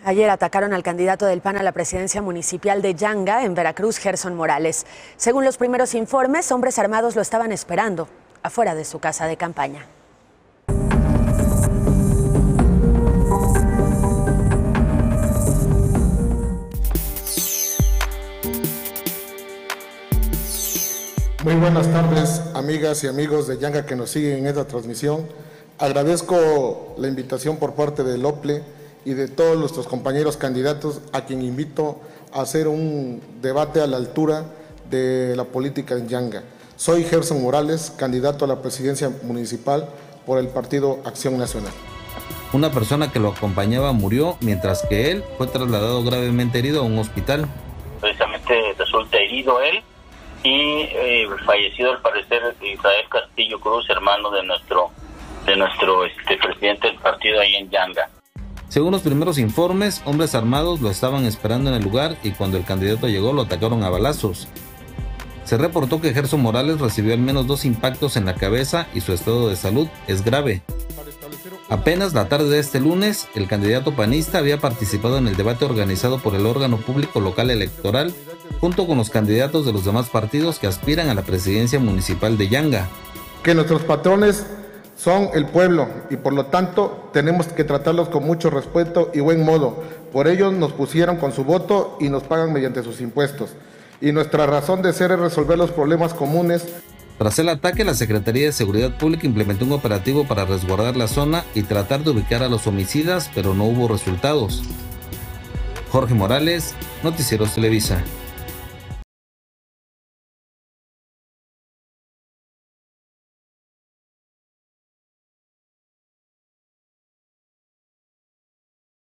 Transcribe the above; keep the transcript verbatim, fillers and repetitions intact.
Ayer atacaron al candidato del P A N a la presidencia municipal de Yanga, en Veracruz, Gerson Morales. Según los primeros informes, hombres armados lo estaban esperando afuera de su casa de campaña. Muy buenas tardes, amigas y amigos de Yanga que nos siguen en esta transmisión. Agradezco la invitación por parte del O P L E y de todos nuestros compañeros candidatos, a quien invito a hacer un debate a la altura de la política en Yanga. Soy Gerson Morales, candidato a la presidencia municipal por el Partido Acción Nacional. Una persona que lo acompañaba murió, mientras que él fue trasladado gravemente herido a un hospital. Precisamente resulta herido él y eh, fallecido al parecer Israel Castillo Cruz, hermano de nuestro, de nuestro este, presidente del partido ahí en Yanga. Según los primeros informes, hombres armados lo estaban esperando en el lugar y cuando el candidato llegó lo atacaron a balazos. Se reportó que Gerson Morales recibió al menos dos impactos en la cabeza y su estado de salud es grave. Apenas la tarde de este lunes, el candidato panista había participado en el debate organizado por el órgano público local electoral junto con los candidatos de los demás partidos que aspiran a la presidencia municipal de Yanga. Que nuestros patrones son el pueblo y por lo tanto tenemos que tratarlos con mucho respeto y buen modo. Por ello nos pusieron con su voto y nos pagan mediante sus impuestos. Y nuestra razón de ser es resolver los problemas comunes. Tras el ataque, la Secretaría de Seguridad Pública implementó un operativo para resguardar la zona y tratar de ubicar a los homicidas, pero no hubo resultados. Jorge Morales, Noticieros Televisa.